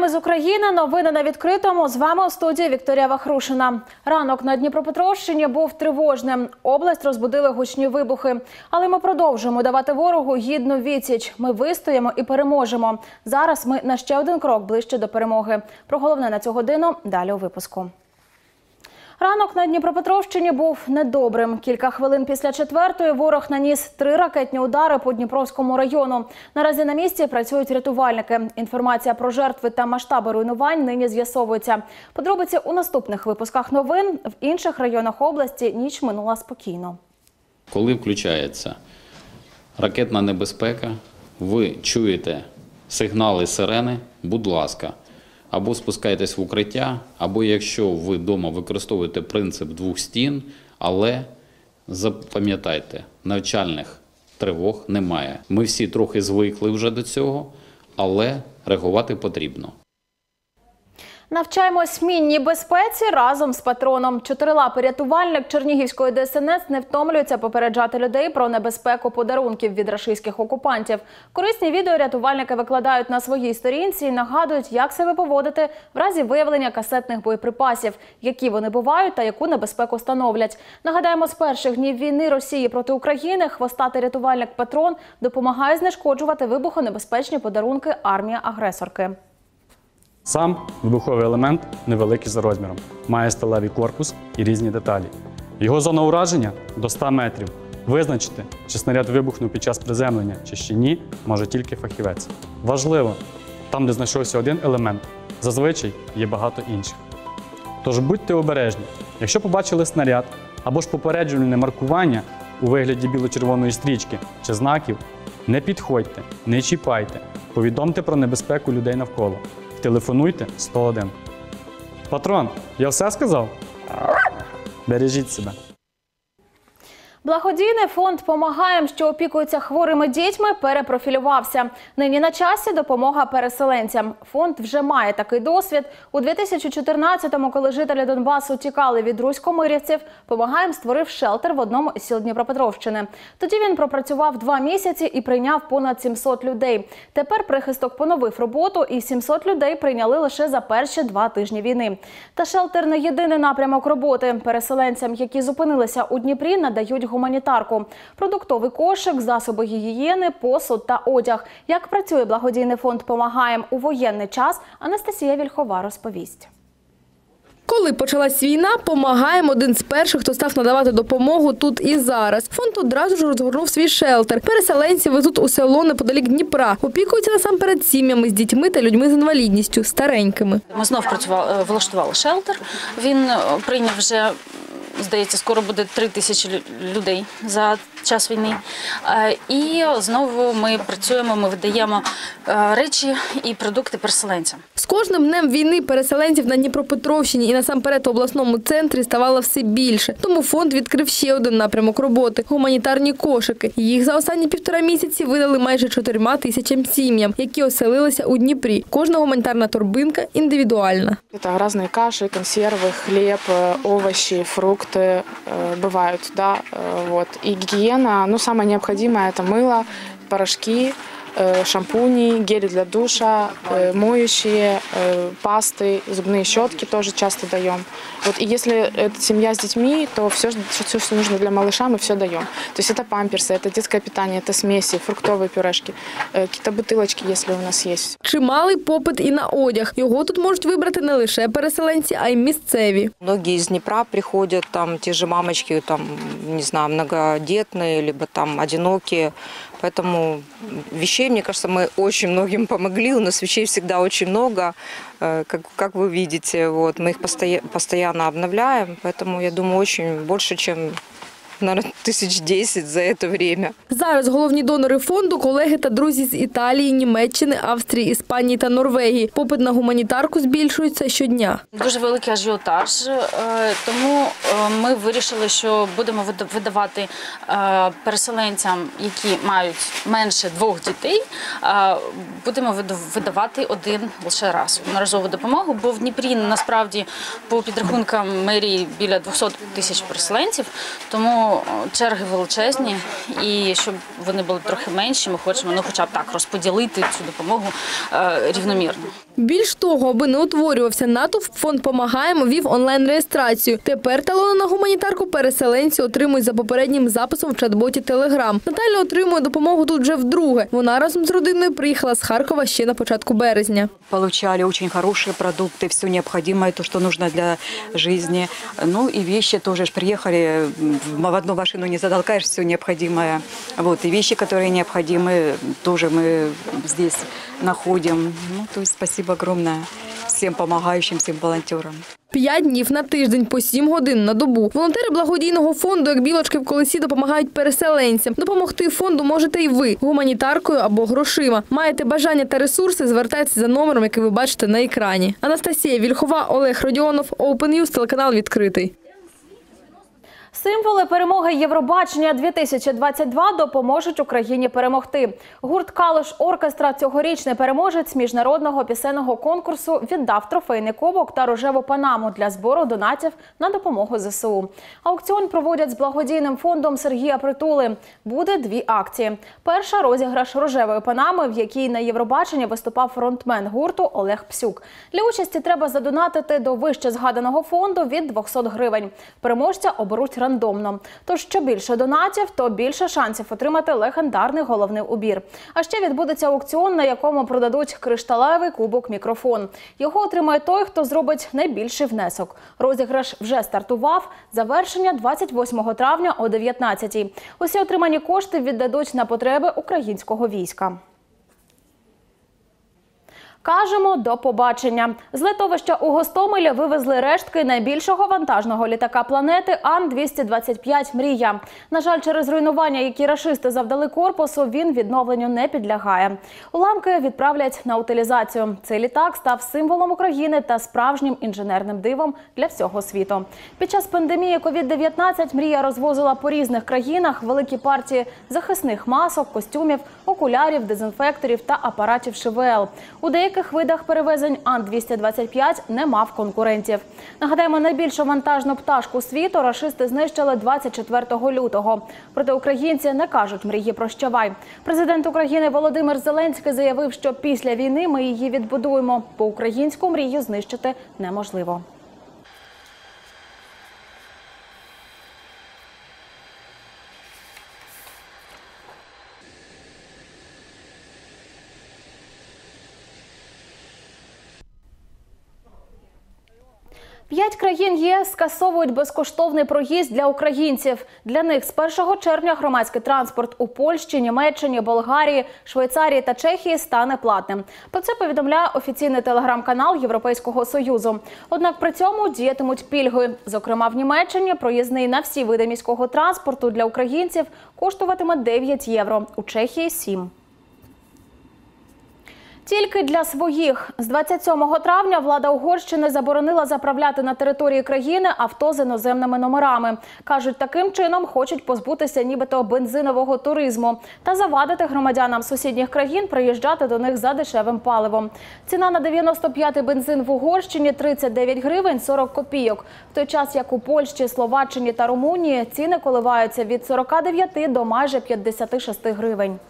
Ми з України. Новини на відкритому. З вами у студії Вікторія Вахрушина. Ранок на Дніпропетровщині був тривожним. Область розбудили гучні вибухи. Але ми продовжуємо давати ворогу гідну відсіч. Ми вистоїмо і переможемо. Зараз ми на ще один крок ближче до перемоги. Про головне на цю годину далі у випуску. Ранок на Дніпропетровщині був недобрим. Кілька хвилин після 4-ї ворог наніс 3 ракетні удари по Дніпровському району. Наразі на місці працюють рятувальники. Інформація про жертви та масштаби руйнувань нині з'ясовується. Подробиці у наступних випусках новин. В інших районах області ніч минула спокійно. Коли включається ракетна небезпека, ви чуєте сигнали сирени, будь ласка, або спускайтесь в укриття, або якщо ви вдома використовуєте принцип 2 стін, але запам'ятайте, навчальних тривог немає. Ми всі трохи звикли вже до цього, але реагувати потрібно. Навчаємось мінній безпеці разом з патроном. Чотирилапий рятувальник Чернігівської ДСНС не втомлюється попереджати людей про небезпеку подарунків від рашистських окупантів. Корисні відео рятувальники викладають на своїй сторінці і нагадують, як себе поводити в разі виявлення касетних боєприпасів, які вони бувають та яку небезпеку становлять. Нагадаємо, з перших днів війни Росії проти України хвостатий рятувальник Патрон допомагає знешкоджувати вибухонебезпечні подарунки армії-агресорки. Сам вибуховий елемент невеликий за розміром, має сталевий корпус і різні деталі. Його зона ураження – до 100 метрів. Визначити, чи снаряд вибухнув під час приземлення, чи ще ні, може тільки фахівець. Важливо, там, де знайшовся один елемент, зазвичай є багато інших. Тож будьте обережні. Якщо побачили снаряд або ж попереджувальне маркування у вигляді біло-червоної стрічки чи знаків, не підходьте, не чіпайте, повідомте про небезпеку людей навколо. Телефонуйте 101. Патрон, я все сказав? Бережіть себе. Благодійний фонд «Помагаєм», що опікується хворими дітьми, перепрофілювався. Нині на часі допомога переселенцям. Фонд вже має такий досвід. У 2014-му, коли жителі Донбасу тікали від руськомирівців, «Помагаєм» створив шелтер в одному із сіл Дніпропетровщини. Тоді він пропрацював 2 місяці і прийняв понад 700 людей. Тепер прихисток поновив роботу і 700 людей прийняли лише за перші 2 тижні війни. Та шелтер не єдиний напрямок роботи. Переселенцям, які зупинилися у Дніпрі, надають гуманітарку. Продуктовий кошик, засоби гігієни, посуд та одяг. Як працює благодійний фонд «Помагаєм» у воєнний час, Анастасія Вільхова розповість. Коли почалась війна, «Помагаєм» – один з перших, хто став надавати допомогу тут і зараз. Фонд одразу ж розгорнув свій шелтер. Переселенці везуть у село неподалік Дніпра. Опікуються насамперед сім'ями з дітьми та людьми з інвалідністю, старенькими. Ми знов влаштували шелтер. Він прийняв вже, здається, скоро буде 3000 людей за час війни. І знову ми працюємо, ми видаємо речі і продукти переселенцям. З кожним днем війни переселенців на Дніпропетровщині і насамперед в обласному центрі ставало все більше. Тому фонд відкрив ще один напрямок роботи – гуманітарні кошики. Їх за останні 1,5 місяці видали майже 4 тисячам сім'ям, які оселилися у Дніпрі. Кожна гуманітарна торбинка індивідуальна. Це різні каші, консерви, хліб, овочі, фрукти бувають. Да? Вот. І гигиена, самое необходимое – это мыло, порошки, шампуни, гели для душа, моющие, пасты, зубные щетки тоже часто даем. Вот, и если это семья с детьми, то все, что нужно для малыша, мы все даем. То есть это памперсы, это детское питание, это смеси, фруктовые пюрешки, какие-то бутылочки, если у нас есть. Чималий попит і на одяг. Його тут можуть вибрати не лише переселенці, а й місцеві. Многие из Днепра приходят, там те же мамочки, там, не знаю, многодетные, либо там одинокие. Поэтому вещей, мне кажется, мы очень многим помогли. У нас вещей всегда очень много, как вы видите. Вот, мы их постоянно обновляем. Поэтому, я думаю, очень больше, чем, наверное, 1010 за это время. Зараз головні донори фонду – колеги та друзі з Італії, Німеччини, Австрії, Іспанії та Норвегії. Попит на гуманітарку збільшується щодня. Дуже великий ажіотаж, тому ми вирішили, що будемо видавати переселенцям, які мають менше 2 дітей, будемо видавати один лише раз одноразову допомогу, бо в Дніпрі насправді по підрахункам мерії біля 200 тисяч переселенців, тому тому черги величезні, і щоб вони були трохи менші, ми хочемо хоча б так розподілити цю допомогу рівномірно. Більш того, аби не утворювався натовп, фонд «Помагаємо» ввів онлайн-реєстрацію. Тепер талони на гуманітарку переселенці отримують за попереднім записом в чат-боті Telegram. Наталя отримує допомогу тут вже вдруге. Вона разом з родиною приїхала з Харкова ще на початку березня. Получали очень хорошие продукты, все необходимое, то, что нужно для жизни. Ну и вещи тоже приехали, в одну машину не затолкаешь, все необходимое. Вот, и вещи, которые необходимы, тоже мы здесь находим. Ну, то есть спасибо огромное всем помогающим, всем волонтерам. 5 днів на тиждень, по 7 годин на добу. Волонтери благодійного фонду, як білочки в колесі, допомагають переселенцям. Допомогти фонду можете і ви – гуманітаркою або грошима. Маєте бажання та ресурси – звертайтеся за номером, який ви бачите на екрані. Анастасія Вільхова, Олег Родіонов, Open News, телеканал «Відкритий». Символи перемоги Євробачення-2022 допоможуть Україні перемогти. Гурт «Калуш Оркестра» – цьогорічний переможець міжнародного пісенного конкурсу віддав трофейний кубок та рожеву панаму для збору донатів на допомогу ЗСУ. Аукціон проводять з благодійним фондом Сергія Притули. Буде 2 акції. Перша – розіграш рожевої панами, в якій на Євробаченні виступав фронтмен гурту Олег Псюк. Для участі треба задонатити до вище згаданого фонду від 200 гривень. Переможця оберуть рандомно. Тож, що більше донатів, то більше шансів отримати легендарний головний убір. А ще відбудеться аукціон, на якому продадуть кришталевий кубок-мікрофон. Його отримає той, хто зробить найбільший внесок. Розіграш вже стартував. Завершення 28 травня о 19-й. Усі отримані кошти віддадуть на потреби українського війська. Кажемо до побачення. З литовища у Гостомелі вивезли рештки найбільшого вантажного літака планети Ан-225 «Мрія». На жаль, через руйнування, які рашисти завдали корпусу, він відновленню не підлягає. Уламки відправлять на утилізацію. Цей літак став символом України та справжнім інженерним дивом для всього світу. Під час пандемії COVID-19 «Мрія» розвозила по різних країнах великі партії захисних масок, костюмів, окулярів, дезінфекторів та апаратів ШВЛ. У деяких видах перевезень Ан-225 не мав конкурентів. Нагадаємо, найбільшу вантажну пташку світу рашисти знищили 24 лютого. Проте українці не кажуть «Мрії, прощавай». Президент України Володимир Зеленський заявив, що після війни ми її відбудуємо, бо українську мрію знищити неможливо. 5 країн ЄС скасовують безкоштовний проїзд для українців. Для них з 1 червня громадський транспорт у Польщі, Німеччині, Болгарії, Швейцарії та Чехії стане платним. Про це повідомляє офіційний телеграм-канал Європейського Союзу. Однак при цьому діятимуть пільги. Зокрема, в Німеччині проїзний на всі види міського транспорту для українців коштуватиме 9 євро, у Чехії – 7. Тільки для своїх. З 27 травня влада Угорщини заборонила заправляти на території країни авто з іноземними номерами. Кажуть, таким чином хочуть позбутися нібито бензинового туризму та завадити громадянам сусідніх країн приїжджати до них за дешевим паливом. Ціна на 95-й бензин в Угорщині – 39 гривень 40 копійок. В той час, як у Польщі, Словаччині та Румунії ціни коливаються від 49 до майже 56 гривень.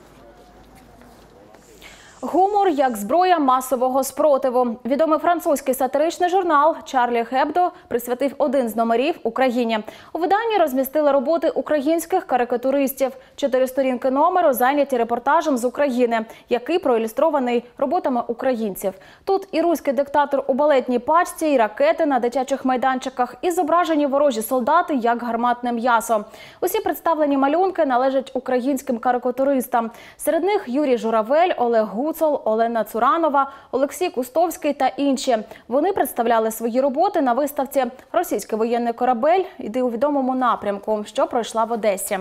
Гумор як зброя масового спротиву. Відомий французький сатиричний журнал «Чарлі Хебдо» присвятив один з номерів Україні. У виданні розмістили роботи українських карикатуристів. 4 сторінки номеру зайняті репортажем з України, який проілюстрований роботами українців. Тут і руський диктатор у балетній пачці, і ракети на дитячих майданчиках, і зображені ворожі солдати як гарматне м'ясо. Усі представлені малюнки належать українським карикатуристам. Серед них Юрій Журавель, Олег Гуцул, Олена Цуранова, Олексій Кустовський та інші. Вони представляли свої роботи на виставці «Російський воєнний корабель. Іди у відомому напрямку», що пройшла в Одесі.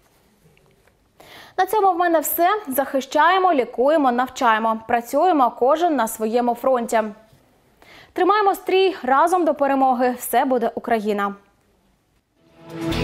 На цьому в мене все. Захищаємо, лікуємо, навчаємо. Працюємо кожен на своєму фронті. Тримаємо стрій, разом до перемоги. Все буде Україна.